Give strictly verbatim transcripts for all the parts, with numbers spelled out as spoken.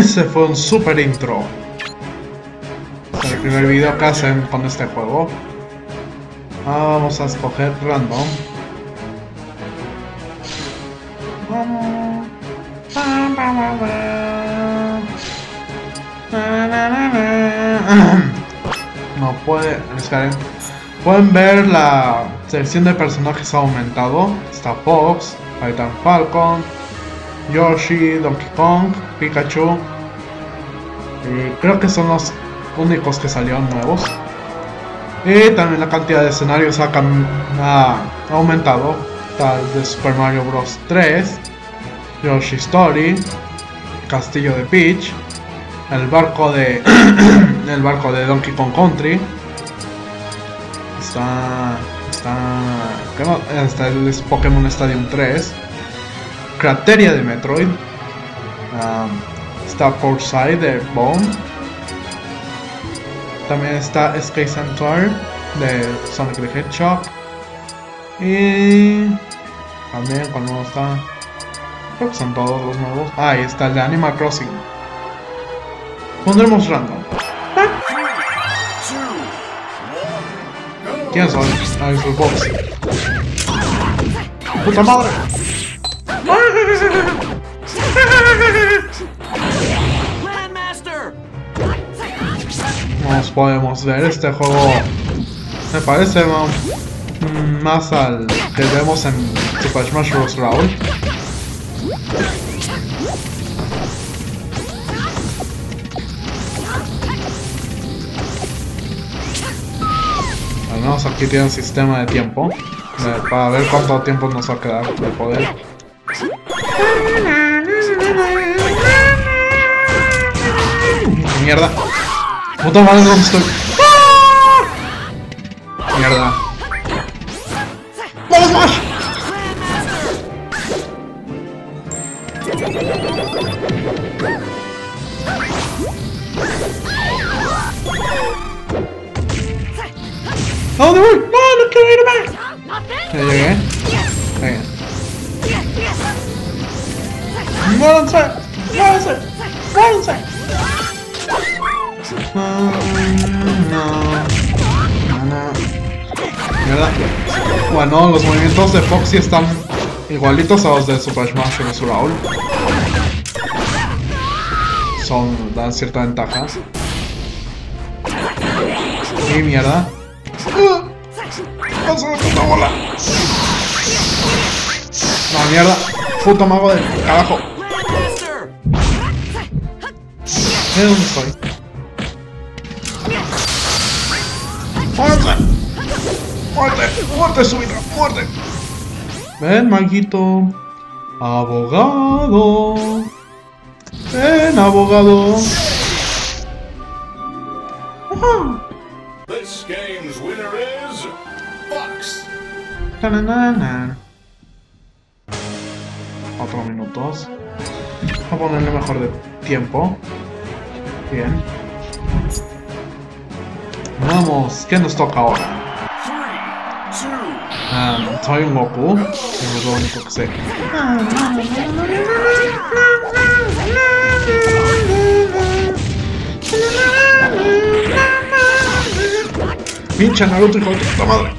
Ese fue un super intro. El primer video que hacen con este juego. Vamos a escoger random. No puede. Esperen. Pueden ver la selección de personajes ha aumentado. Está Fox, Titan Falcon, Yoshi, Donkey Kong, Pikachu. Y creo que son los únicos que salieron nuevos. Y también la cantidad de escenarios ha, ha aumentado. Está el de Super Mario Bros. tres, Yoshi Story, Castillo de Peach, el barco de el barco de Donkey Kong Country. Está está ¿qué más? Está el Pokémon Stadium tres, Crateria de Metroid, um, está Portside de Bone. También está Sky Sanctuary de Sonic the Hedgehog. Y también cuando está, creo que son todos los nuevos. Ah, ahí está el de Animal Crossing. Pondremos random. ¿Quién son? Ah, es el box. ¡Puta madre! Nos podemos ver este juego. Me parece más, más al que vemos en Super Smash Bros. Brawl. Al menos aquí tiene un sistema de tiempo eh, para ver cuánto tiempo nos va a quedar de poder. Mierda. Puta madre, ¿dónde estoy? ¡Ah! Mierda. ¡Vamos, Smash! ¿A dónde voy? ¡No, no quiero irme! Ya llegué. Venga. ¡Muéranse! ¡Muéranse! ¡Muéranse! No, no, no. Mierda. Bueno, los movimientos de Foxy están igualitos a los de Super Smash Bros. Brawl. Son, dan cierta ventaja. Y mierda. ¡Uh! ¡Pasa la puta bola! No, mierda. Puto mago del carajo. ¿De dónde estoy? ¡Muerte! ¡Muerte! ¡Muerte súbita! ¡Muerte! Ven, maguito. Abogado. Ven, abogado. Ajá. This game's winner is Fox. Ta-na-na-na. Cuatro minutos. Voy a ponerle mejor de tiempo. Bien. Vamos, ¿qué nos toca ahora? Um, soy un Goku, es lo único que sé. Pinche Naruto, hijo de tu puta madre.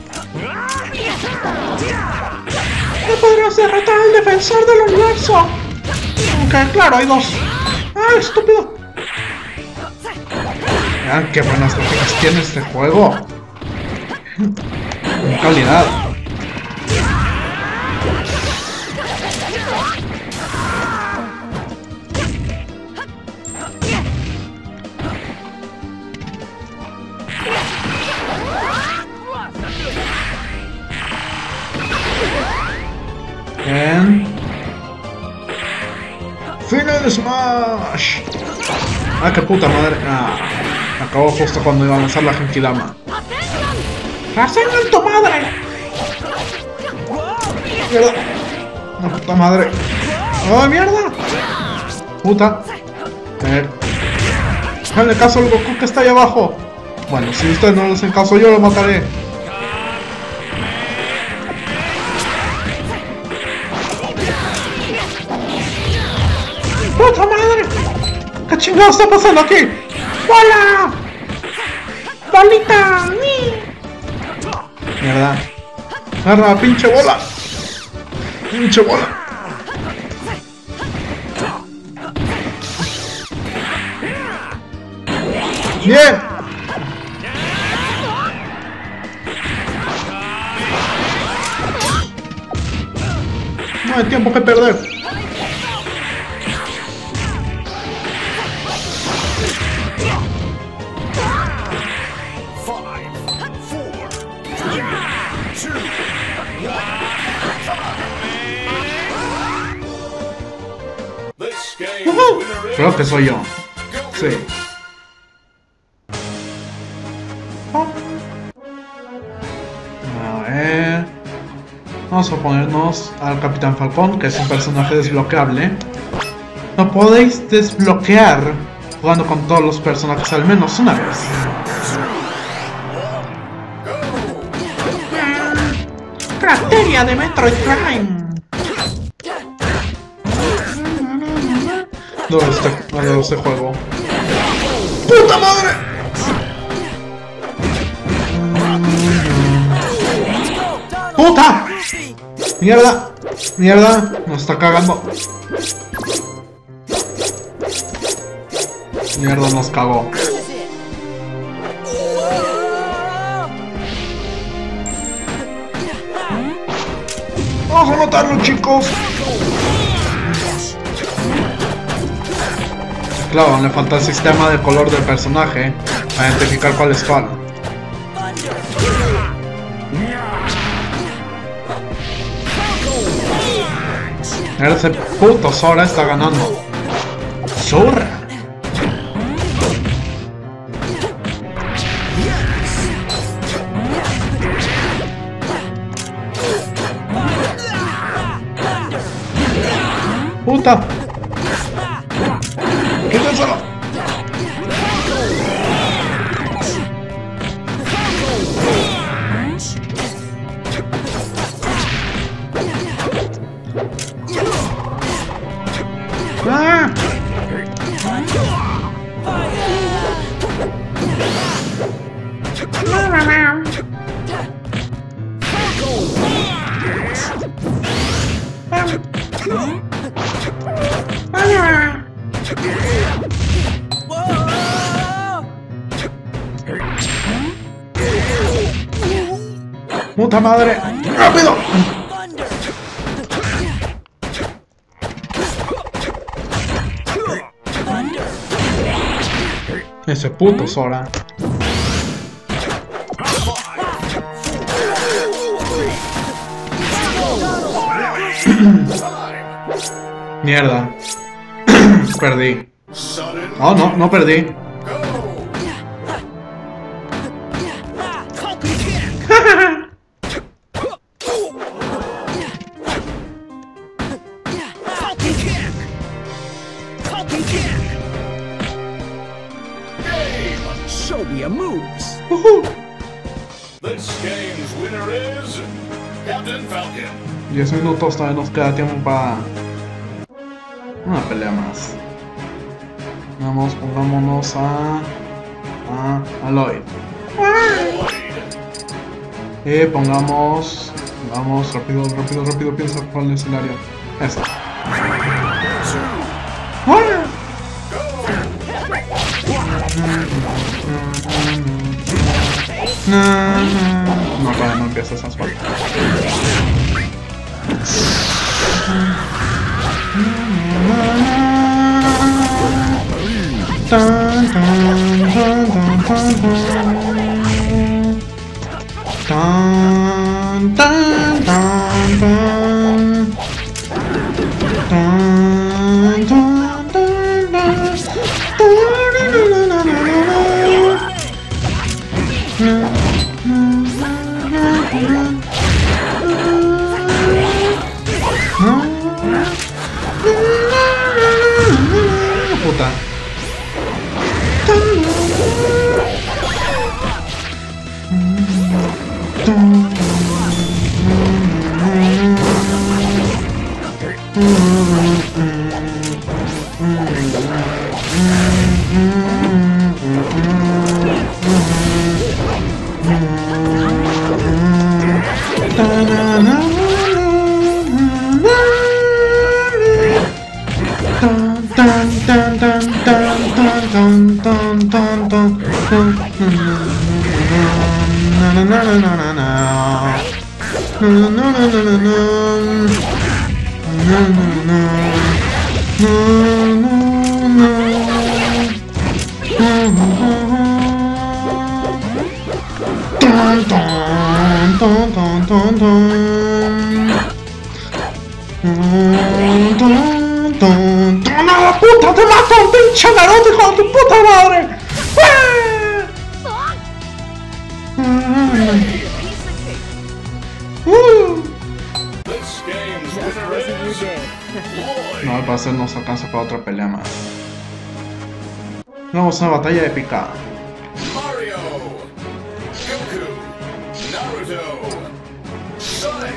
No podrás derrotar al defensor del universo. Aunque claro, hay dos. ¡Ah, estúpido! Vean qué buenas gráficas tiene este juego. Con calidad. Bien. Final Smash. Ah, qué puta madre. Ah, acabó justo cuando iba a lanzar la Genkidama. ¡Rasengan tu madre! ¡Mierda! ¡No, puta madre! ¡Oh, mierda! ¡Puta! A ver. Hazle caso al Goku que está ahí abajo. Bueno, si ustedes no le hacen caso, yo lo mataré. ¡Puta madre! chingados está pasando aquí? ¡Bola! ¡Bolita! Mierda. Agarra, pinche bola. Pinche bola. Bien. No hay tiempo que perder. Creo que soy yo. Sí. A ver. Vamos a ponernos al Capitán Falcón, que es un personaje desbloqueable. Lo podéis desbloquear jugando con todos los personajes al menos una vez. Cracteria de Metroid Prime. No, este, no, este juego. ¡Puta madre! ¡Puta! ¡Mierda! ¡Mierda! Nos está cagando. Mierda, nos cagó. ¡Vamos a matarlo, chicos! Claro, le falta el sistema de color del personaje para identificar cuál es cuál. Ese puto Sora está ganando. ¡Sora! ¡Puta! ¡Quítenselo! ¡Ah! ¡Puta madre! ¡Rápido! Ese puto Sora. Mierda. Perdí. Oh, no, no perdí. Show me your moves. This game's winner is Captain Falcon. diez minutos, todavía nos queda tiempo para una pelea más. Vamos, pongámonos a... a Aloy. Y pongamos... Vamos, rápido, rápido, rápido, piensa cuál es el área. Esta. No, todavía no empieza esas partes. Puta. ¡No, puta! ¡Te mato! ¡Pinche Naruto, hijo de tu puta madre! No, al parecer nos alcanza para otra pelea más. Vamos a una batalla épica. Mario, Goku, Naruto, Sonic.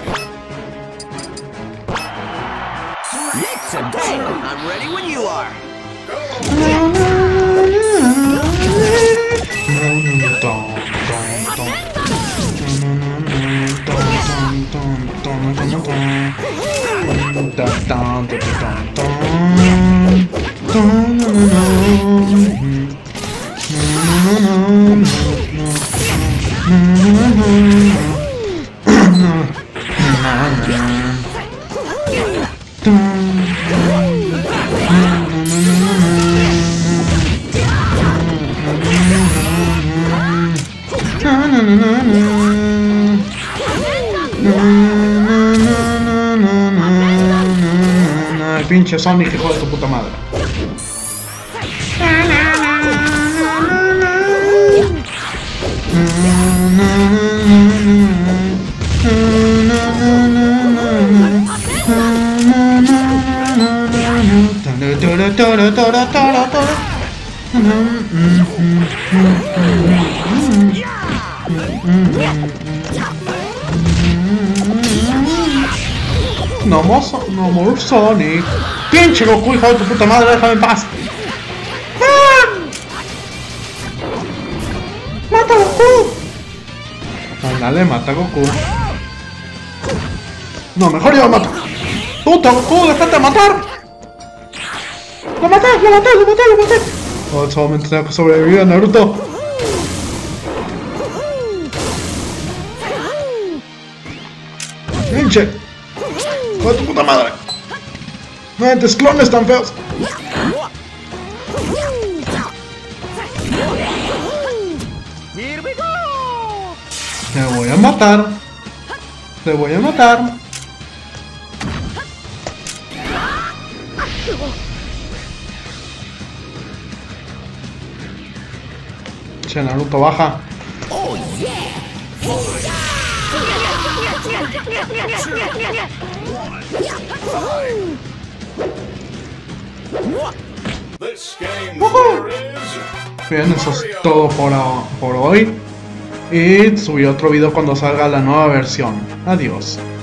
Let's go! I'm ready when you are. Pinche Sonic, hijo de tu puta madre. No more, no more Sonic. Pinche Goku, hijo de tu puta madre, déjame en paz. ¡Ah! ¡Mata a Goku! Ándale, mata a Goku. No, mejor yo lo mato. ¡Puta Goku, déjate de matar! ¡Lo maté, lo maté, lo maté, lo maté! Oh, solamente tengo que sobrevivir a Naruto. ¡Pinche! ¡Hijo de tu puta madre! ¡No entes clones tan feos! Te voy a matar. Te voy a matar. Che, Naruto, baja. This game's winner is Bien, eso es todo por, por hoy. Y subiré otro video cuando salga la nueva versión. Adiós.